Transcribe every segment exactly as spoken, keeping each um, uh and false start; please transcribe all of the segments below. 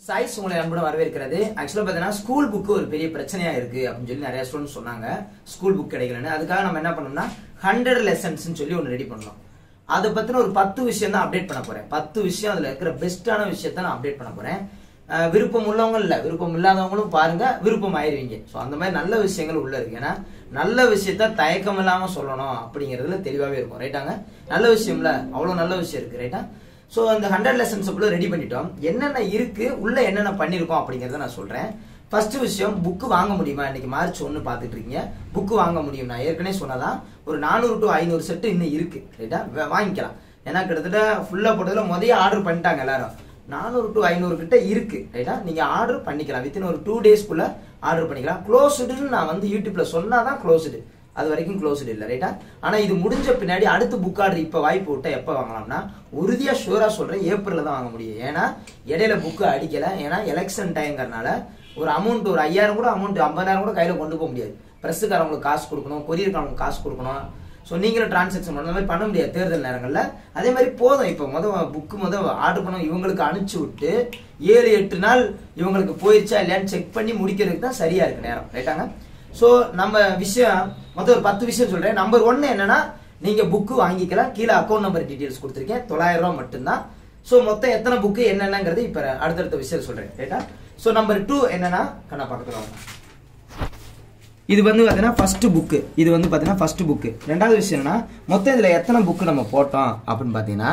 Size உங்களை அன்புடன் வரவேற்கிறது. ஆக்சுவலா பாத்தீங்கன்னா ஸ்கூல் புக் ஒரு பெரிய பிரச்சனையா இருக்கு அப்படின்னு சொல்லி நிறைய ஸ்டூடெண்ட்ஸ் சொன்னாங்க. ஸ்கூல் புக் கிடைக்கலன்னு. அதுக்காக நம்ம என்ன பண்ணோம்னா ஹண்ட்ரட் லெசன்ஸ் சொல்லி ஒன்று ரெடி பண்ணோம். அதை பத்தின ஒரு பத்து விஷயம் தான் அப்டேட் பண்ண போறேன். பத்து விஷயம் அதுல இருக்கிற பெஸ்டான விஷயத்த நான் அப்டேட் பண்ண போறேன். விருப்பம் உள்ளவங்க இல்ல, விருப்பம் இல்லாதவங்களும் பாருங்க, விருப்பம் ஆயிருவீங்க. ஸோ அந்த மாதிரி நல்ல விஷயங்கள் உள்ள இருக்கு. ஏன்னா நல்ல விஷயத்த தயக்கம் இல்லாம சொல்லணும் அப்படிங்கிறதுல தெளிவாவே இருக்கும். ரைட்டாங்க? நல்ல விஷயம்ல அவ்வளவு நல்ல விஷயம் இருக்கு. ரைட்டா? ஸோ அந்த ஹண்ட்ரட் லெசன்ஸ் ரெடி பண்ணிட்டோம். என்னென்ன இருக்கு, உள்ள என்னென்ன பண்ணிருக்கோம் அப்படிங்கறத நான் சொல்றேன். ஃபர்ஸ்ட் விஷயம், புக்கு வாங்க முடியுமா? இன்னைக்கு மார்ச் ஒன்னு பாத்துட்டு இருக்கீங்க. புக்கு வாங்க முடியும். நான் ஏற்கனவே சொன்னதான் ஒரு நானூறு டு ஐநூறு செட்டு இன்னும் இருக்கு. ரைட்டா? வாங்கிக்கலாம். ஏன்னா கிட்டத்தட்ட ஃபுல்லா போட்டதுல முதல்ல ஆர்டர் பண்ணிட்டாங்க எல்லாரும். நானூறு டு ஐநூறு கிட்ட இருக்கு. ரைட்டா? நீங்க ஆர்டர் பண்ணிக்கலாம். வித்தின் ஒரு டூ டேஸ்க்குள்ள ஆர்டர் பண்ணிக்கலாம். க்ளோஸ்டுன்னு நான் வந்து யூடியூப்ல சொன்னாதான் க்ளோஸ்டு, அது வரைக்கும் க்ளோஸ்டு இல்லை. ரைட்டா? ஆனா இது முடிஞ்ச பின்னாடி அடுத்து புக் ஆர்டர் இப்ப வாய்ப்பு விட்டா எப்ப வாங்கலாம்னா, உறுதியா ஷூரா சொல்றேன், ஏப்ரல்ல தான் வாங்க முடியும். ஏன்னா இடையில புக்கு அடிக்கல. ஏன்னா எலெக்ஷன் டைம்ங்கிறனால ஒரு அமௌண்ட் ஒரு ஐயாயிரம் கூட அமௌண்ட் ஐம்பதாயிரம் கூட கையில கொண்டு போக முடியாது. பிரஸ்ஸுக்காரவங்களுக்கு காசு கொடுக்கணும், கொரியருக்காரவங்களுக்கு காசு கொடுக்கணும். ஸோ நீங்களும் டிரான்சாக்ஷன் பண்ண மாதிரி பண்ண முடியாது தேர்தல் நேரங்களில். அதே மாதிரி போதும். இப்போ மொதல் புக்கு மொதல் ஆர்டர் பண்ண இவங்களுக்கு அனுப்பிச்சு விட்டு ஏழு எட்டு நாள் இவங்களுக்கு போயிடுச்சா இல்லையான்னு செக் பண்ணி முடிக்கிறதுக்கு தான் சரியா இருக்கு நேரம். ரைட்டாங்க? ஸோ நம்ம விஷயம் மொத்தம் ஒரு பத்து விஷயம் சொல்றேன். நம்பர் ஒன்னு என்னன்னா, நீங்க புக்கு வாங்கிக்கலாம். கீழே அக்கௌண்ட் நம்பர் டீடைல்ஸ் கொடுத்துருக்கேன். தொள்ளாயிரம் ரூபாய் மட்டும்தான். ஸோ மொத்தம் எத்தனை புக்கு என்னென்னங்கிறது இப்ப அடுத்தடுத்த விஷயம் சொல்றேன். ரைட்டா? ஸோ நம்பர் டூ என்னன்னா, கண்ணா பக்கத்துல வாங்க. இது வந்து பாத்தீங்கன்னா ஃபர்ஸ்ட் புக்கு. இது வந்து பாத்தீங்கன்னா ஃபர்ஸ்ட் புக்கு. ரெண்டாவது விஷயம் என்னன்னா, மொத்தம் இதுல எத்தனை புக்கு நம்ம போட்டோம் அப்படின்னு பாத்தீங்கன்னா,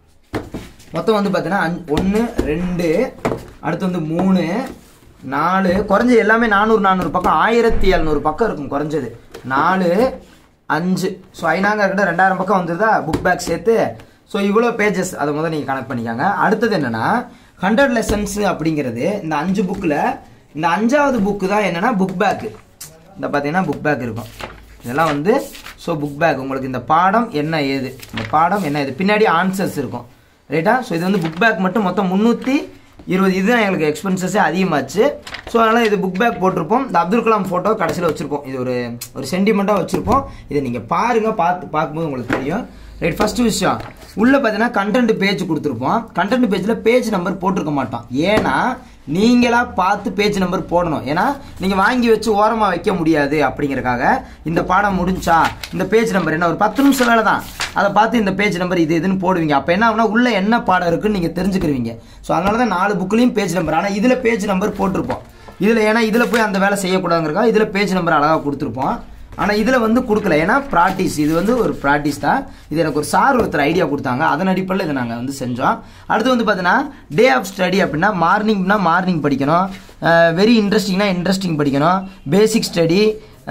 மொத்தம் வந்து பாத்தீங்கன்னா ஒன்னு ரெண்டு, அடுத்து வந்து மூணு நாலு, குறைஞ்சது எல்லாமே நானூறு நானூறு பக்கம், ஆயிரத்தி எழுநூறு பக்கம் இருக்கும் குறைஞ்சது. நாலு அஞ்சு, ஸோ ஐநாங்க கிட்ட ரெண்டாயிரம் பக்கம் வந்துருதா புக் பேக் சேர்த்து. ஸோ இவ்வளோ பேஜஸ் அதை முதல்ல நீங்கள் கனெக்ட் பண்ணிக்காங்க. அடுத்தது என்னன்னா, ஹண்ட்ரட் லெசன்ஸ் அப்படிங்கிறது இந்த அஞ்சு புக்கில் இந்த அஞ்சாவது புக்கு தான் என்னன்னா புக் பேக்கு. இந்த பார்த்தீங்கன்னா புக் பேக் இருக்கும். இதெல்லாம் வந்து ஸோ புக் பேக் உங்களுக்கு இந்த பாடம் என்ன ஏது, இந்த பாடம் என்ன ஏது, பின்னாடி ஆன்சர்ஸ் இருக்கும். ரைட்டா? ஸோ இது வந்து புக் பேக் மட்டும் மொத்தம் முந்நூற்றி இருபது. இதுதான் எங்களுக்கு எக்ஸ்பென்சஸே அதிகமாச்சு. ஸோ அதனால் இது புக் பேக் போட்டிருப்போம். இந்த அப்துல் கலாம் ஃபோட்டோ கடைசியில் வச்சுருப்போம். இது ஒரு ஒரு சென்டிமெண்ட்டாக வச்சுருப்போம். இதை நீங்கள் பாருங்கள், பார்த்து பார்க்கும்போது உங்களுக்கு தெரியும். ரைட்? ஃபர்ஸ்ட் விஷயம், உள்ள பார்த்தீங்கன்னா கண்டென்ட் பேஜ் கொடுத்துருப்போம். கண்டென்ட் பேஜில் பேஜ் நம்பர் போட்டிருக்க மாட்டோம். ஏன்னா நீங்களா பார்த்து பேஜ் நம்பர் போடணும். ஏன்னா நீங்கள் வாங்கி வச்சு ஓரமாக வைக்க முடியாது. அப்படிங்கிறக்காக இந்த பாடம் முடிஞ்சா இந்த பேஜ் நம்பர் என்ன, ஒரு பத்து நிமிஷம் வேலை தான், அதை பார்த்து இந்த பேஜ் நம்பர் இது இதுன்னு போடுவீங்க. அப்போ என்ன ஆகுனா, உள்ள என்ன பாடம் இருக்குன்னு நீங்கள் தெரிஞ்சுக்கிறீங்க. ஸோ அதனால தான் நாலு புக்லையும் பேஜ் நம்பர். ஆனால் இதில் பேஜ் நம்பர் போட்டிருப்போம். இதில் ஏன்னா இதில் போய் அந்த வேலை செய்யக்கூடாதுங்கிறக்கா இதில் பேஜ் நம்பர் அழகாக கொடுத்துருப்போம். ஆனால் இதில் வந்து கொடுக்கல. ஏன்னா ப்ராக்டிஸ், இது வந்து ஒரு ப்ராக்டிஸ் தான். இது எனக்கு ஒரு சார் ஒருத்தர் ஐடியா கொடுத்தாங்க. அதன் அடிப்படையில் இதை நாங்கள் வந்து செஞ்சோம். அடுத்து வந்து பார்த்தீங்கன்னா டே ஆஃப் ஸ்டடி அப்படின்னா, மார்னிங்னா மார்னிங் படிக்கணும், வெரி இன்ட்ரெஸ்டிங்னா இன்ட்ரெஸ்டிங் படிக்கணும், பேசிக் ஸ்டடி,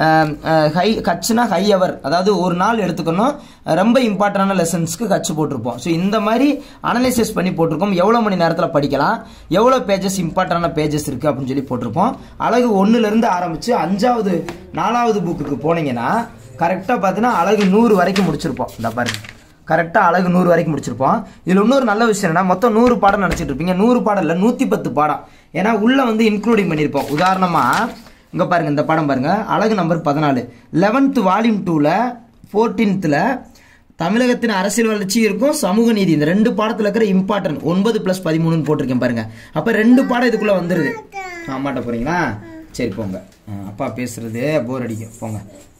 ஹை கட்சுனா ஹை அவர், அதாவது ஒரு நாள் எடுத்துக்கணும். ரொம்ப இம்பார்ட்டன்டான லெசன்ஸ்க்கு கட்சு போட்டிருப்போம். ஸோ இந்த மாதிரி அனலைசிஸ் பண்ணி போட்டிருக்கோம். எவ்வளோ மணி நேரத்தில் படிக்கலாம், எவ்வளோ பேஜஸ் இம்பார்ட்டன்டான பேஜஸ் இருக்குது அப்படின்னு சொல்லி போட்டிருப்போம். அழகு ஒன்றுலேருந்து ஆரம்பித்து அஞ்சாவது நாலாவது புக்குக்கு போனீங்கன்னா கரெக்டாக பார்த்தீங்கன்னா அழகு நூறு வரைக்கும் முடிச்சிருப்போம். இந்த பாருங்க, கரெக்டாக அழகு நூறு வரைக்கும் முடிச்சிருப்போம். இதில் இன்னொரு நல்ல விஷயம் என்னன்னா, மொத்தம் நூறு பாடம் நினச்சிட்டு இருப்பீங்க. நூறு பாடம் இல்லை, நூற்றி பத்து பாடம். ஏன்னா உள்ளே வந்து இன்க்ளூடிங் பண்ணியிருப்போம். உதாரணமாக இங்கே பாருங்க, இந்த படம் பாருங்க, அழகு நம்பர் பதினாலு, லெவன்த் வால்யூம் டூவில் ஃபோர்டீன்த்தில் தமிழகத்தின் அரசியல் வளர்ச்சி இருக்கும், சமூக நீதி, இந்த ரெண்டு பாடத்தில் இருக்கிற இம்பார்ட்டன்ட் ஒன்பது பிளஸ் பதிமூணுன்னு போட்டிருக்கேன் பாருங்க. அப்போ ரெண்டு பாடம் இதுக்குள்ளே வந்துடுது. அம்மாட்ட போறீங்களா? சரி போங்க, அப்பா பேசுறது போர் அடிக்கும், போங்க.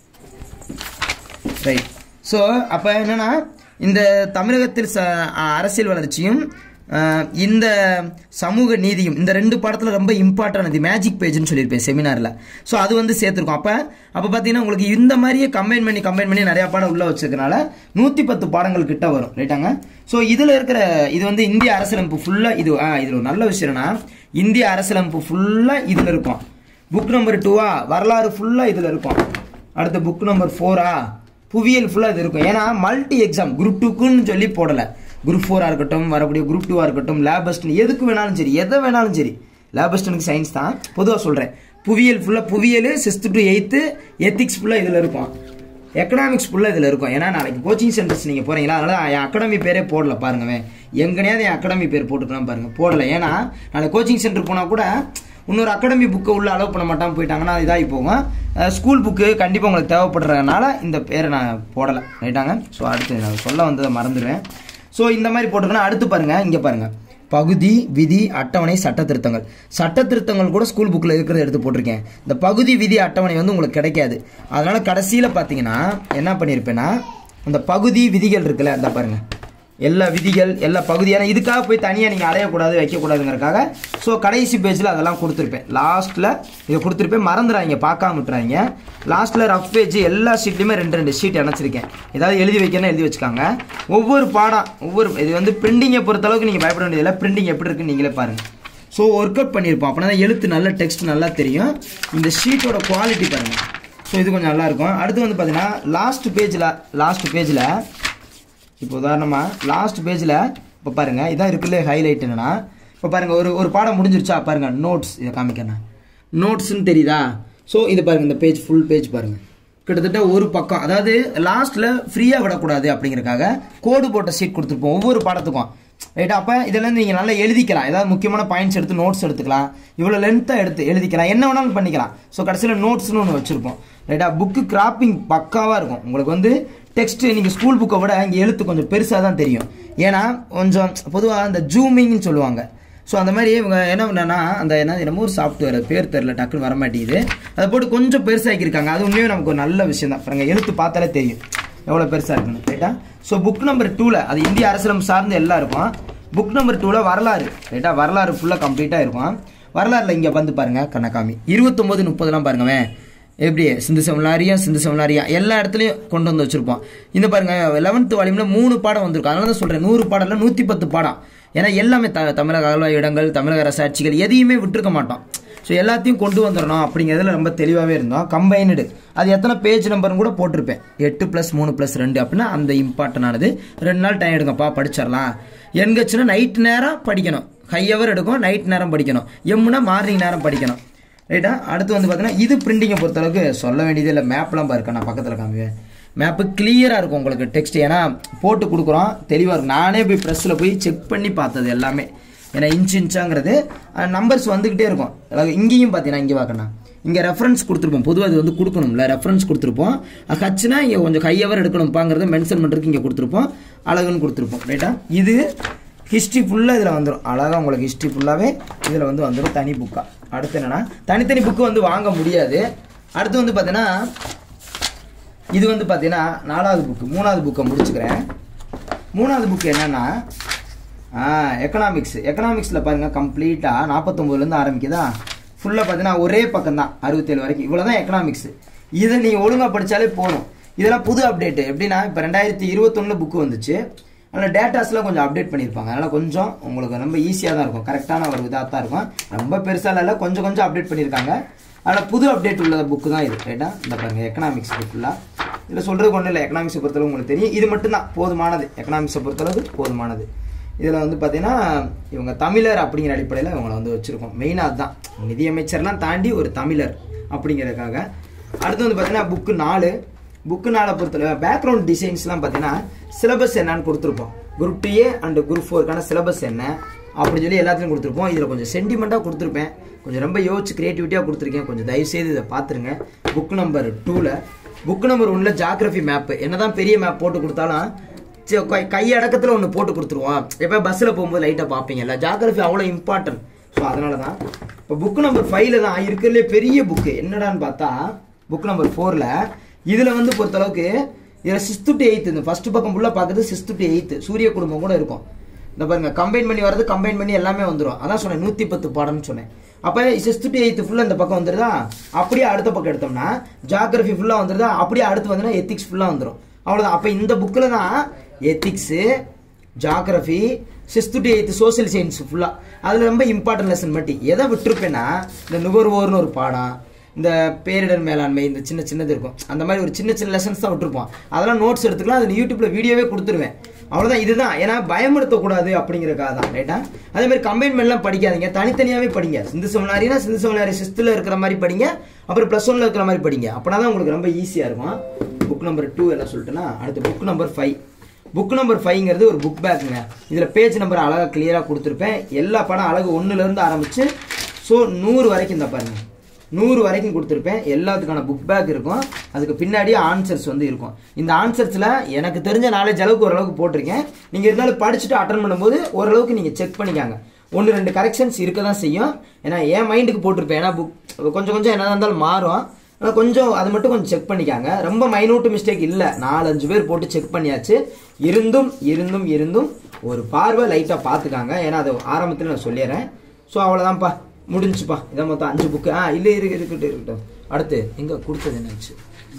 ரைட்? ஸோ அப்போ என்னன்னா, இந்த தமிழகத்தில் அரசியல் வளர்ச்சியும் இந்த சமூக நீதியும் இந்த ரெண்டு பாடத்தில் ரொம்ப இம்பார்ட்டன்ட் மேஜிக் பேஜ்னு சொல்லியிருப்பேன் செமினாரில். ஸோ அது வந்து சேர்த்துருக்கோம். அப்போ அப்போ பார்த்தீங்கன்னா உங்களுக்கு இந்த மாதிரியே கம்பைன் பண்ணி கம்பைன் பண்ணி நிறையா பாடம் உள்ள வச்சிருக்கனால நூற்றி பத்து பாடங்கள் கிட்ட வரும். ரைட்டாங்க? ஸோ இதில் இருக்கிற இது வந்து இந்திய அரசியலமைப்பு ஃபுல்லாக இது இதில் ஒரு நல்ல விஷயம்னா, இந்திய அரசியலமைப்பு ஃபுல்லாக இதில் இருக்கும். புக் நம்பர் டூவா வரலாறு ஃபுல்லாக இதில் இருக்கும். அடுத்த புக் நம்பர் ஃபோரா புவியியல் ஃபுல்லாக இது இருக்கும். ஏன்னா மல்டி எக்ஸாம் குரூப் டூக்குன்னு சொல்லி போடலை. குரூப் ஃபோராக இருக்கட்டும், வரக்கூடிய குரூப் டூவாக இருக்கட்டும், லேபஸ்ட் எதுக்கு வேணாலும் சரி, எதை வேணாலும் சரி. லேபஸ்டனுக்கு சயின்ஸ் தான் பொதுவாக சொல்கிறேன். புவியியல் ஃபுல்லாக புவியியல் சிக்ஸ்த்து டு எயித்து, எத்திக்ஸ் ஃபுல்லாக இதில் இருக்கும், எக்கனாமிக்ஸ் ஃபுல்லாக இதில் இருக்கும். ஏன்னா நாளைக்கு கோச்சிங் சென்டர்ஸ் நீங்கள் போகிறீங்களா, அதனால் என் அகாடமி பேரே போடல பாருங்கவே. எங்கனையாவது என் அகாடமி பேர் போட்டுக்கலாம் பாருங்கள், போடலை. ஏன்னா நாளைக்கு கோச்சிங் சென்டர் போனால் கூட இன்னொரு அகாடமி புக்கை உள்ள அலோவ் பண்ண மாட்டாமல் போயிட்டாங்கன்னா இதாகி போகும். ஸ்கூல் புக்கு கண்டிப்பாக உங்களுக்கு தேவைப்படுறதுனால இந்த பேரை நான் போடலை. ரைட்டாங்க? ஸோ அடுத்து நான் சொல்ல வந்ததை மறந்துடுவேன். ஸோ இந்த மாதிரி போட்டுக்கணும். அடுத்து பாருங்கள், இங்கே பாருங்கள், பகுதி விதி அட்டவணை சட்ட திருத்தங்கள் சட்ட திருத்தங்கள் கூட ஸ்கூல் புக்கில் இருக்கிறத எடுத்து போட்டிருக்கேன். இந்த பகுதி விதி அட்டவணை வந்து உங்களுக்கு கிடைக்காது. அதனால கடைசியில் பார்த்தீங்கன்னா என்ன பண்ணியிருப்பேன்னா அந்த பகுதி விதிகள் இருக்குல்ல அந்த பாருங்க எல்லா விதிகள் எல்லா பகுதியான இதுக்காக போய் தனியாக நீங்கள் அலையக்கூடாது வைக்கக்கூடாதுங்கிறதுக்காக ஸோ கடைசி பேஜில் அதெல்லாம் கொடுத்துருப்பேன். லாஸ்ட்டில் இதை கொடுத்துருப்பேன், மறந்துடாங்க, பார்க்காம விட்டுறாங்க. லாஸ்ட்டில் ரஃப் பேஜ் எல்லா ஷீட்லையுமே ரெண்டு ரெண்டு ஷீட் இணைச்சிருக்கேன். ஏதாவது எழுதி வைக்கணும் எழுதி வச்சுக்காங்க. ஒவ்வொரு பாடம் ஒவ்வொரு இது வந்து பிரிண்டிங்கை பொறுத்தளவுக்கு நீங்கள் பயப்பட வேண்டியதில்லை. பிரிண்டிங் எப்படி இருக்குன்னு நீங்களே பாருங்கள். ஸோ ஒர்க் அவுட் பண்ணியிருப்போம், அப்படின்னா எழுத்து நல்ல டெக்ஸ்ட் நல்லா தெரியும். இந்த ஷீட்டோட குவாலிட்டி பாருங்கள். ஸோ இது கொஞ்சம் நல்லாயிருக்கும். அடுத்து வந்து பார்த்தீங்கன்னா லாஸ்ட் பேஜில் லாஸ்ட் பேஜில் இப்போ உதாரணமாக லாஸ்ட் பேஜில் இப்போ பாருங்கள் இதான் இருக்குல்ல ஹைலைட் என்னன்னா இப்போ பாருங்கள் ஒரு ஒரு பாடம் முடிஞ்சிருச்சா பாருங்கள் நோட்ஸ் இதை காமிக்கணும் நோட்ஸ்ன்னு தெரியுதா. ஸோ இது பாருங்கள் இந்த பேஜ் ஃபுல் பேஜ் பாருங்கள் கிட்டத்தட்ட ஒரு பக்கம். அதாவது லாஸ்ட்டில் ஃப்ரீயாக விடக்கூடாது அப்படிங்கிறக்காக கோடு போட்ட ஷீட் கொடுத்துருப்போம் ஒவ்வொரு பாடத்துக்கும் ரைட்டா. அப்போ இதெல்லாம் நீங்கள் நல்லா எழுதிக்கலாம், ஏதாவது முக்கியமான பாயிண்ட்ஸ் எடுத்து நோட்ஸ் எடுத்துக்கலாம், இவ்வளோ லென்த்தாக எடுத்து எழுதிக்கலாம், என்ன வேணாலும் பண்ணிக்கலாம். ஸோ கடைசியில் நோட்ஸ்னு ஒன்று வச்சுருப்போம் ரைட்டா. புக்கு கிராப்பிங் பக்காவாக இருக்கும். உங்களுக்கு வந்து டெக்ஸ்ட் நீங்கள் ஸ்கூல் புக்கை விட இங்கே எழுத்து கொஞ்சம் பெருசாக தான் தெரியும். ஏன்னா கொஞ்சம் பொதுவாக அந்த ஜூமிங்னு சொல்லுவாங்க. ஸோ அந்த மாதிரி இவங்க என்ன பண்ணா அந்த என்ன என்னமோ ஒரு சாஃப்ட்வேர் பேர் தெரில டக்குன்னு வர மாட்டேங்குது, அதை போட்டு கொஞ்சம் பெருசாக்கியிருக்காங்க. அது உண்மையே நமக்கு ஒரு நல்ல விஷயம் தான். பாருங்கள் எழுத்து பார்த்தாலே தெரியும் எவ்வளோ பெருசாக இருக்குன்னு ரைட்டா. ஸோ புக் நம்பர் டூவில் அது இந்திய அரசியலம் சார்ந்து எல்லாம் இருக்கும். புக் நம்பர் டூவில் வரலாறு ரைட்டா, வரலாறு ஃபுல்லாக கம்ப்ளீட்டாக இருக்கும். வரலாறுல இங்கே வந்து பாருங்கள் கண்ணக்காமி இருபத்தொம்போது முப்பதுலாம் பாருங்கவே எப்படி சிந்து சமலாரியா சிந்து சமலாரியா எல்லா இடத்துலையும் கொண்டு வந்து வச்சுருப்போம். இந்த பாருங்கள் லெவன்த்து வால்யூமில் மூணு பாடம் வந்திருக்கும். அதனால தான் சொல்கிறேன் நூறு பாடம் இல்லை நூற்றி பத்து பாடம். ஏன்னா எல்லாமே த தமிழக அகழ்வாய் இடங்கள் தமிழக அரசாட்சிகள் எதையுமே விட்டுருக்க மாட்டோம். ஸோ எல்லாத்தையும் கொண்டு வந்துடணும் அப்படிங்கிறதுல ரொம்ப தெளிவாகவே இருந்தோம். கம்பைனடு அது எத்தனை பேஜ் நம்பர்னு கூட போட்டிருப்பேன், எட்டு ப்ளஸ் மூணு ப்ளஸ் ரெண்டு அப்படின்னா அந்த இம்பார்ட்டன்டானது. ரெண்டு நாள் டைம் எடுங்கப்பா படிச்சிடலாம். என்கச்சுன்னா நைட் நேரம் படிக்கணும், ஹை ஹவர் எடுக்கும், நைட் நேரம் படிக்கணும். எம்முனா மார்னிங் நேரம் படிக்கணும் ரைட்டா. அடுத்து வந்து பார்த்தீங்கன்னா இது பிரிண்டிங்கை பொறுத்தளவுக்கு சொல்ல வேண்டியது இல்லை. மேப்லாம் பாருக்கேன் நான் பக்கத்தில் காமிவேன். மேப்பு கிளியராக இருக்கும் உங்களுக்கு டெக்ஸ்ட், ஏன்னா போட்டு கொடுக்குறோம் தெளிவாக இருக்கும். நானே போய் ப்ரெஸ்ஸில் போய் செக் பண்ணி பார்த்தது எல்லாமே, ஏன்னா இன்ச்சு இன்ச்சாங்கிறது நம்பர்ஸ் வந்துக்கிட்டே இருக்கும். அதாவது இங்கேயும் பார்த்தீங்கன்னா இங்கே பார்க்கணும் இங்கே ரெஃபரன்ஸ் கொடுத்துருப்போம். பொதுவாக இது வந்து கொடுக்கணும்ல, ரெஃபரன்ஸ் கொடுத்துருப்போம். ஹச்சுனா இங்கே கொஞ்சம் ஹை ஹவர் எடுக்கணும்ப்பாங்கிறத மென்ஷன் பண்ணுறதுக்கு இங்கே கொடுத்துருப்போம், அழகுன்னு கொடுத்துருப்போம் ரைட்டா. இது ஹிஸ்ட்ரி ஃபுல்லாக இதில் வந்துடும். அழகாக உங்களுக்கு ஹிஸ்ட்ரி ஃபுல்லாகவே இதில் வந்து வந்துடும் தனி புக்காக. அடுத்து என்னென்னா தனித்தனி புக்கு வந்து வாங்க முடியாது. அடுத்து வந்து பார்த்தீங்கன்னா இது வந்து பார்த்தீங்கன்னா நாலாவது புக்கு மூணாவது புக்கை முடிச்சுக்கிறேன். மூணாவது புக்கு என்னென்னா எக்கனாமிக்ஸ். எக்கனாமிக்ஸில் பாருங்கள் கம்ப்ளீட்டாக நாற்பத்தொம்போதுலேருந்து ஆரம்பிக்குதா, ஃபுல்லாக பார்த்தீங்கன்னா ஒரே பக்கம் தான் அறுபத்தேழு வரைக்கும். இவ்வளோ தான் எக்கனாமிக்ஸ். இதை நீங்கள் ஒழுங்காக படித்தாலே போகணும். இதெல்லாம் புது அப்டேட்டு. எப்படின்னா இப்போ ரெண்டாயிரத்தி இருபத்தொன்னு புக்கு வந்துச்சு, அதனால் டேட்டாஸ்லாம் கொஞ்சம் அப்டேட் பண்ணியிருப்பாங்க. அதனால் கொஞ்சம் உங்களுக்கு ரொம்ப ஈஸியாக தான் இருக்கும், கரெக்டான ஒரு இதாக தான் இருக்கும். ரொம்ப பெருசாக இல்லை, கொஞ்சம் கொஞ்சம் அப்டேட் பண்ணியிருக்காங்க. அதனால் புது அப்டேட் உள்ள புக்கு தான் இது ரைட்டா. இந்த பாருங்கள் எக்கனாமிக்ஸ் புக்குலாம் இதில் சொல்கிறது ஒன்றும் இல்லை. எக்கனாமிக்ஸை பொறுத்தளவு உங்களுக்கு தெரியும், இது மட்டும்தான் போதுமானது. எக்கனாமிக்ஸை பொறுத்தளவு போதுமானது. இதில் வந்து பார்த்தீங்கன்னா இவங்க தமிழர் அப்படிங்கிற அடிப்படையில் இவங்களை வந்து வச்சுருக்கோம். மெயினாக அதுதான், நிதியமைச்சர்லாம் தாண்டி ஒரு தமிழர் அப்படிங்கிறதுக்காக. அடுத்து வந்து பார்த்தீங்கன்னா புக்கு நாலு புக்கு நாளை பொறுத்தளவு பேக்ரவுண்ட் டிசைன்ஸ்லாம் பார்த்தீங்கன்னா சிலபஸ் என்னன்னு கொடுத்துருப்போம். Group two A and group ஃபோருக்கான சிலபஸ் என்ன அப்படின்னு சொல்லி எல்லாத்துலையும் கொடுத்துருப்போம். இதில் கொஞ்சம் சென்டிமெண்ட்டாக கொடுத்துருப்பேன், கொஞ்சம் ரொம்ப யோசிச்சு க்ரியேட்டிவிட்டியாக கொடுத்துருக்கேன். கொஞ்சம் தயவுசெய்து இதை பார்த்துருங்க. புக் நம்பர் டூவில் புக் நம்பர் ஒன்றில் ஜாகிரஃபி மேப்பு என்ன தான் பெரிய மேப் போட்டு கொடுத்தாலும் கையடக்கத்தில் ஒன்று போட்டு கொடுத்துருவோம். எப்போ பஸ்ஸில் போகும்போது லைட்டாக பார்ப்பீங்கல்ல, ஜாகிரஃபி அவ்வளோ இம்பார்ட்டன்ட். ஸோ அதனால தான் இப்போ புக் நம்பர் ஃபைவ்ல தான் இருக்கிறதுலே பெரிய புக்கு என்னடான்னு பார்த்தா புக் நம்பர் ஃபோரில் இதில் வந்து பொறுத்தளவுக்கு இதில் சிக்ஸ்த்து டு எயித்து இந்த ஃபஸ்ட்டு பக்கம் ஃபுல்லாக பார்க்குறது சிக்ஸ்த்து டு எயித்து சூரிய குடும்பம் கூட இருக்கும். இந்த பாருங்க கம்பைன் பண்ணி வரது கம்பைன் பண்ணி எல்லாமே வந்துடும். அதான் சொன்னேன் நூற்றி பத்து பாடம்னு சொன்னேன். அப்போ சிக்ஸ்த்து டு எயித்து ஃபுல்லாக இந்த பக்கம் வந்துடுதா, அப்படியே அடுத்த பக்கம் எடுத்தோம்னா ஜாகிரஃபி ஃபுல்லாக வந்துடுதா, அப்படியே அடுத்து வந்துன்னா எத்திக்ஸ் ஃபுல்லாக வந்துடும். அவ்வளோதான். அப்போ இந்த புக்கில் தான் ethics, geography, sixth to eighth social science ஃபுல்லாக அதில் ரொம்ப இம்பார்ட்டன்ட் லெசன் மட்டும். எதை விட்டுருப்பேன்னா இந்த நுகர்வோர்னு ஒரு பாடம், இந்த பேரிடர் மேலாண்மை, இந்த சின்ன சின்னது இருக்கும். அந்த மாதிரி ஒரு சின்ன சின்ன லெசன்ஸ் தான் விட்டுருப்போம். அதெல்லாம் நோட்ஸ் எடுத்துக்கலாம், அது யூடியூப்பில் வீடியோவே கொடுத்துருவேன். அவ்வளோதான். இதுதான், ஏன்னா பயமுறுத்தக்கூடாது அப்படிங்கிறக்காக தான் ரைட்டா. அதே மாதிரி கம்பைன்மெண்ட்லாம் படிக்காதீங்க, தனித்தனியாகவே படிங்க. சிந்து சமலாரினா சிந்து சமலாரி சிக்ஸ்த்தில் இருக்கிற மாதிரி படிங்க, அப்புறம் ப்ளஸ் ஒன்ல இருக்கிற மாதிரி படிங்க. அப்படின்னா தான் உங்களுக்கு ரொம்ப ஈஸியாக இருக்கும். புக் நம்பர் டூ என்ன சொல்லிட்டுன்னா அடுத்து book number five. Book number ஃபைவ்ங்கிறது ஒரு புக் பேக்குங்க. இதில் பேஜ் நம்பர் அழகாக கிளியராக கொடுத்துருப்பேன். எல்லா படம் அழகு ஒன்றுலேருந்து ஆரம்பித்து ஸோ நூறு வரைக்கும் இந்த பாருங்க நூறு வரைக்கும் கொடுத்துருப்பேன். எல்லாத்துக்கான புக் பேக் இருக்கும். அதுக்கு பின்னாடி ஆன்சர்ஸ் வந்து இருக்கும். இந்த ஆன்சர்ஸில் எனக்கு தெரிஞ்ச நாலேஜ் அளவுக்கு ஓரளவுக்கு போட்டிருக்கேன். நீங்கள் இருந்தாலும் படிச்சுட்டு அட்டன் பண்ணும்போது ஓரளவுக்கு நீங்கள் செக் பண்ணிக்காங்க. ஒன்று ரெண்டு கரெக்ஷன்ஸ் இருக்க தான் செய்யும். ஏன்னா என் மைண்டுக்கு போட்டிருப்பேன். ஏன்னா புக் கொஞ்சம் கொஞ்சம் என்ன இருந்தாலும் மாறும். ஆனால் கொஞ்சம் அது மட்டும் கொஞ்சம் செக் பண்ணிக்காங்க. ரொம்ப மைனூட் மிஸ்டேக் இல்லை. நாலஞ்சு பேர் போட்டு செக் பண்ணியாச்சு. இருந்தும் இருந்தும் இருந்தும் ஒரு பார்வை லைட்டாக பார்த்துக்காங்க. ஏன்னா அது ஆரம்பத்தில் நான் சொல்லிடுறேன். ஸோ அவ்வளோதான்ப்பா, முடிஞ்சுப்பா. இதை மொத்தம் அஞ்சு புக்கு. ஆ இல்லை இருக்கு இருக்கட்டும் இருக்கட்டும். அடுத்து எங்கே கொடுத்தது என்னாச்சு?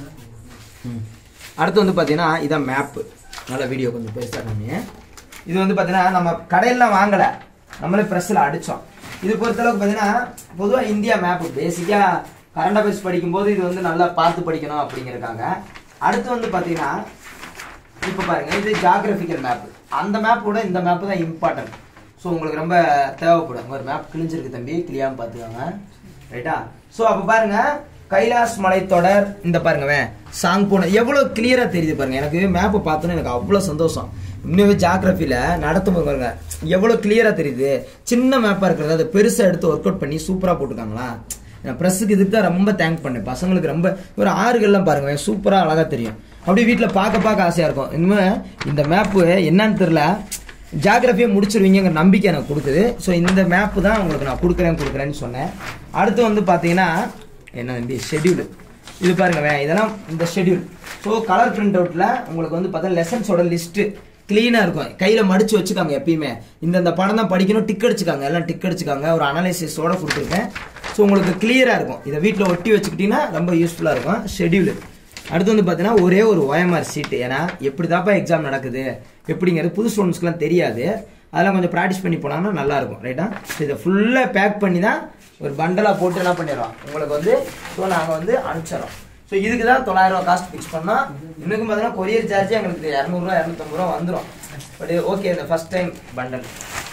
ம் அடுத்து வந்து பார்த்தீங்கன்னா இதான் மேப்பு. நல்ல வீடியோ கொஞ்சம் பெருசாக காமிங்க. இது வந்து பார்த்தீங்கன்னா நம்ம கடையிலாம் வாங்கலை, நம்மளே ப்ரெஸ்ஸில் அடித்தோம். இது பொறுத்தளவுக்கு பார்த்தீங்கன்னா பொதுவாக இந்தியா மேப்பு பேசிக்காக கரண்ட் அஃபேர்ஸ் படிக்கும்போது இது வந்து நல்லா பார்த்து படிக்கணும் அப்படிங்கிறக்காங்க. அடுத்து வந்து பார்த்தீங்கன்னா இப்போ பாருங்கள், இது ஜியாகிரபிக்கல் மேப்பு. அந்த மேப்போட இந்த மேப்பு தான் இம்பார்ட்டன்ட். ஸோ உங்களுக்கு ரொம்ப தேவைப்படும். ஒரு மேப் கிழிஞ்சிருக்கு தம்பி, கிளியாமல் பார்த்துக்கோங்க. ரைட்டா? ஸோ அப்போ பாருங்க, கைலாஷ் மலைத்தொடர் இந்த பாருங்க சாங் போன எவ்வளோ கிளியராக தெரியுது பாருங்க. எனக்கு மேப்பை பார்த்தோன்னு எனக்கு அவ்வளோ சந்தோஷம். இன்னும் ஜியாகிரபியில் நடத்தும் பாருங்க எவ்வளோ கிளியராக தெரியுது. சின்ன மேப்பாக இருக்கிறது அதை பெருசாக எடுத்து ஒர்க் அவுட் பண்ணி சூப்பராக போட்டுருக்காங்களா. நான் ப்ரெஸ்ஸுக்கு இதுக்கு தான் ரொம்ப தேங்க் பண்ணேன். பசங்களுக்கு ரொம்ப ஒரு ஆறுகள்லாம் பாருங்க சூப்பராக அழகாக தெரியும். அப்படியே வீட்டில் பார்க்க பார்க்க ஆசையாக இருக்கும். இனிமேல் இந்த மேப்பு என்னன்னு தெரில, ஜியாகிரபியை முடிச்சிருவீங்கிற நம்பிக்கை எனக்கு கொடுக்குது. ஸோ இந்த மேப்பு தான் உங்களுக்கு நான் கொடுக்குறேன் கொடுக்குறேன்னு சொன்னேன். அடுத்து வந்து பார்த்தீங்கன்னா என்ன தம்பி ஷெட்யூல். இது பாருங்க இதெல்லாம் இந்த ஷெட்யூல். ஸோ கலர் பிரிண்ட் அவுட்டில் உங்களுக்கு வந்து பார்த்தா லெசன்ஸோட லிஸ்ட்டு கிளீனாக இருக்கும். கையில் மடித்து வச்சுக்காங்க. எப்பயுமே இந்தந்த படம் தான் படிக்கணும், டிக் அடிச்சுக்காங்க. எல்லாம் டிக் அடிச்சுக்காங்க. ஒரு அனாலிசிஸோட கொடுத்துருக்கேன். ஸோ உங்களுக்கு கிளியராக இருக்கும். இதை வீட்டில் ஒட்டி வச்சுக்கிட்டீங்கன்னா ரொம்ப யூஸ்ஃபுல்லாக இருக்கும் ஷெட்யூல். அடுத்து வந்து பார்த்தீங்கன்னா ஒரே ஒரு ஓஎம்ஆர் சீட்டு. ஏன்னா எப்படி தாப்பா எக்ஸாம் நடக்குது எப்படிங்கிறது புது ஸ்டூடெண்ட்ஸ்க்குலாம் தெரியாது. அதெல்லாம் கொஞ்சம் ப்ராக்டிஸ் பண்ணி போனாங்கன்னா நல்லாயிருக்கும். ரைட்டா? ஸோ இதை ஃபுல்லாக பேக் பண்ணி தான் ஒரு பண்டலாக போட்டு என்ன பண்ணிடுறோம் உங்களுக்கு வந்து. ஸோ நாங்கள் வந்து அனுப்பிச்சிடறோம். ஸோ இதுக்கு தான் தொள்ளாயிரம் ரூபா காஸ்ட் ஃபிக்ஸ் பண்ணோம். இன்னும் பார்த்தீங்கன்னா கொரியர் சார்ஜ் எங்களுக்கு இரநூறுவா இரநூத்தம்பது ரூபா வந்துடும். பட் ஓகே, இந்த ஃபர்ஸ்ட் டைம் பண்டல்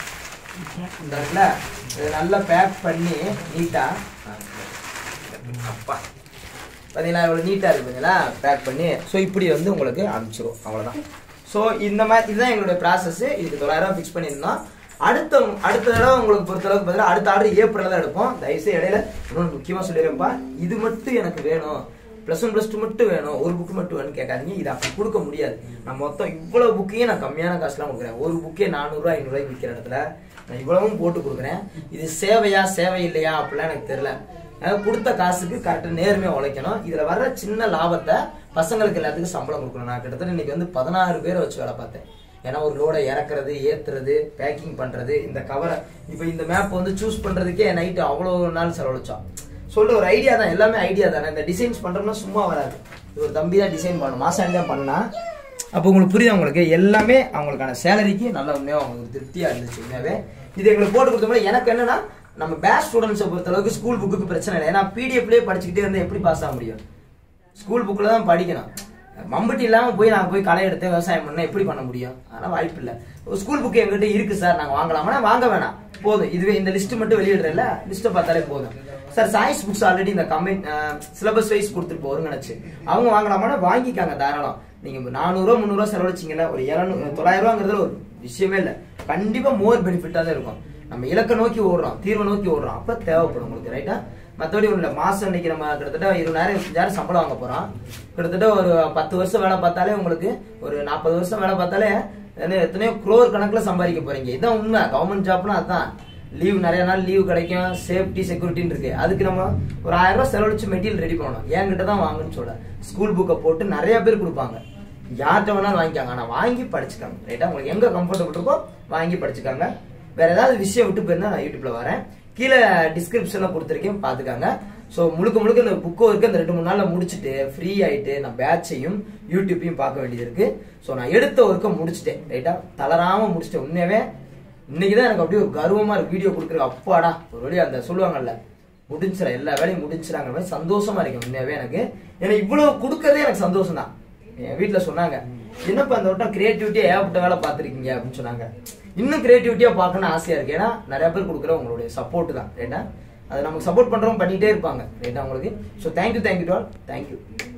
இந்த இடத்துல இது நல்லா பேக் பண்ணி நீட்டாக அப்பா பார்த்தீங்களா இவ்வளோ நீட்டாக இருக்குது பார்த்தீங்களா பேக் பண்ணி. ஸோ இப்படி வந்து உங்களுக்கு அனுப்பிச்சிடும். அவ்வளோதான். ஸோ இந்த மாதிரி இதுதான் எங்களுடைய ப்ராசஸ். இதுக்கு தொள்ளாயிரம் ஃபிக்ஸ் பண்ணியிருந்தோம். அடுத்த அடுத்த தடவை உங்களுக்கு பொறுத்தளவுக்கு பார்த்தீங்கன்னா அடுத்த ஆர்டர் ஏப்ரலில் தான் எடுப்போம். தயவுசெய்து இடையில இன்னொன்று முக்கியமாக சொல்லிடுறேன்ப்பா, இது மட்டும் எனக்கு வேணும், ப்ளஸ் ஒன் ப்ளஸ் டூ மட்டும் வேணும், ஒரு புக்கு மட்டும் வேணும்னு கேட்காதீங்க. இது அப்படி கொடுக்க முடியாது. நான் மொத்தம் இவ்வளோ புக்கையும் நான் கம்மியான காசுலாம் கொடுக்குறேன். ஒரு புக்கே நானூறுரூவா ஐநூறுரூவாய்க்கு விற்கிற இடத்துல நான் இவ்வளவும் போட்டு கொடுக்குறேன். இது சேவையா சேவை இல்லையா அப்படிலாம் எனக்கு தெரியல. கொடுத்த காசுக்கு கரெக்டாக நேர்மையாக உழைக்கணும். இதில் வர்ற சின்ன லாபத்தை பசங்களுக்கு எல்லாத்துக்கும் சம்பளம் கொடுக்கணும். நான் கிட்டத்தட்ட இன்னைக்கு வந்து பதினாறு பேரை வச்சு வேலை பார்த்தேன். ஏன்னா ஒரு லோடை இறக்குறது, ஏற்றுறது, பேக்கிங் பண்ணுறது, இந்த கவரை இப்போ இந்த மேப் வந்து சூஸ் பண்ணுறதுக்கே நைட்டு அவ்வளோ நாள் செலவழிச்சோம். சொல்ல ஒரு ஐடியா தான், எல்லாமே ஐடியா தானே. இந்த டிசைன்ஸ் பண்ணுறோம்னா சும்மா வராது. இது ஒரு தம்பி தான் டிசைன் பண்ணணும், மாதம் தான் பண்ணால். அப்போ உங்களுக்கு புரியுது, அவங்களுக்கு எல்லாமே அவங்களுக்கான சேலரிக்கு நல்ல உண்மையாக அவங்களுக்கு திருப்தியாக இருந்துச்சு. உண்மையாகவே இது எங்களுக்கு போட்டு கொடுத்தோம்னா எனக்கு என்னன்னா நம்ம பேட்ச் ஸ்டூடெண்ட்ஸை பொறுத்தளவுக்கு ஸ்கூல் புக்கு பிரச்சனை இல்லை. ஏன்னா பிடிஎஃப்லேயே படிச்சுக்கிட்டே இருந்தால் எப்படி பாஸ் ஆக முடியும்? ஸ்கூல் புக்கில் தான் படிக்கணும். மம்பட்டி இல்லாமல் போய் நாங்கள் போய் களை எடுத்து விவசாயம் பண்ணால் எப்படி பண்ண முடியும்? அதனால் வாய்ப்பு இல்லை. ஸ்கூல் புக்கு எங்கிட்ட இருக்கு சார், நாங்கள் வாங்கலாமா? வாங்க வேணாம், போதும். இதுவே இந்த லிஸ்ட்டு மட்டும் வெளியிடுறல, லிஸ்ட்டை பார்த்தாலே போதும் சார். சயின்ஸ் புக்ஸ் ஆல்ரெடி இந்த கம்பெனி சிலபஸ் வைஸ் கொடுத்துட்டு போகிறோன்னு நினச்சி அவங்க வாங்கலாமான்னா வாங்கிக்காங்க தாராளம். நீங்கள் நானூறுரூவா முந்நூறுரூவா செலவழிச்சிங்கன்னா ஒரு இரநூறு தொள்ளாயிரம் ரூபாங்கிறதுல ஒரு விஷயமே இல்லை. கண்டிப்பாக மோர் பெனிஃபிட்டாக தான் இருக்கும். நம்ம இலக்கை நோக்கி ஓடுறோம், தீர்வை நோக்கி ஓடுறோம், அப்போ தேவைப்படும் உங்களுக்கு. ரைட்டா? மற்றபடி ஒன்றும் இல்லை. மாதம் இன்னைக்கு நம்ம கிட்டத்தட்ட இருபதாயிரம் இருபத்தஞ்சாயிரம் சம்பளம் வாங்க போகிறோம். கிட்டத்தட்ட ஒரு பத்து வருஷம் வேலை பார்த்தாலே உங்களுக்கு ஒரு நாற்பது வருஷம் வேலை பார்த்தாலே எத்தனையோ குரோர் கணக்கில் சம்பாதிக்க போகிறீங்க. இதுதான் உண்மை. கவர்மெண்ட் ஜாப்னா அதுதான். லீவ் நிறைய நாள் லீவ் கிடைக்கும், சேஃப்டி செக்யூரிட்டின்னு இருக்கு. அதுக்கு நம்ம ஒரு ஆயிரம் ரூபாய் செலவழிச்சு மெட்டீரியல் ரெடி பண்ணணும். என்கிட்ட தான் வாங்கன்னு சொல்ல ஸ்கூல் புக்கை போட்டு நிறைய பேர் கொடுப்பாங்க. யார்கிட்ட வேணாலும் வாங்கிக்காங்க, ஆனால் வாங்கி படிச்சுக்காங்க. ரைட்டா? உங்களுக்கு எங்கே கம்ஃபர்டபுள் இருக்கோ வாங்கி படிச்சுக்காங்க. வேற ஏதாவது விஷயம் விட்டு போயிருந்தா நான் யூடியூப்ல வரேன், கீழே டிஸ்கிரிப்ஷன்ல கொடுத்துருக்கேன், பாத்துக்காங்க. ஸோ முழுக்க முழுக்க இந்த புக்கு இருக்கு. அந்த ரெண்டு மூணு நாள்ல முடிச்சுட்டு ஃப்ரீ ஆயிட்டு நான் பேட்சையும் யூடியூப்பையும் பார்க்க வேண்டியது இருக்கு. ஸோ நான் எடுத்த ஒர்க்கை முடிச்சுட்டேன். ரைட்டா? தளராம முடிச்சுட்டேன். உண்மையாவே இன்னைக்குதான் எனக்கு அப்படியே ஒரு கர்வமா இருக்கு வீடியோ கொடுக்குறது. அப்பாடா ஒரு வழியா அந்த சொல்லுவாங்கல்ல, முடிஞ்சிடா எல்லா வேலையும் முடிஞ்சிடாங்க மாதிரி சந்தோஷமா இருக்கு உண்மையாவே எனக்கு. ஏன்னா இவ்வளவு கொடுக்கறதே எனக்கு சந்தோஷம் தான். என் வீட்டுல சொன்னாங்க, என்னப்பா அந்த வட்டம் கிரியேட்டிவிட்டியா ஏகப்பட்ட வேலை பார்த்துருக்கீங்க அப்படின்னு சொன்னாங்க. இன்னும் கிரியேட்டிவிட்டியா பார்க்கணும்னு ஆசையா இருக்கு. ஏன்னா நிறைய பேர் கொடுக்குற உங்களுடைய சப்போர்ட் தான். ரைட்டா? அதை நமக்கு சப்போர்ட் பண்றவங்க பண்ணிட்டே இருப்பாங்க. ரைட்டா உங்களுக்கு? So thank you thank you to all. Thank you.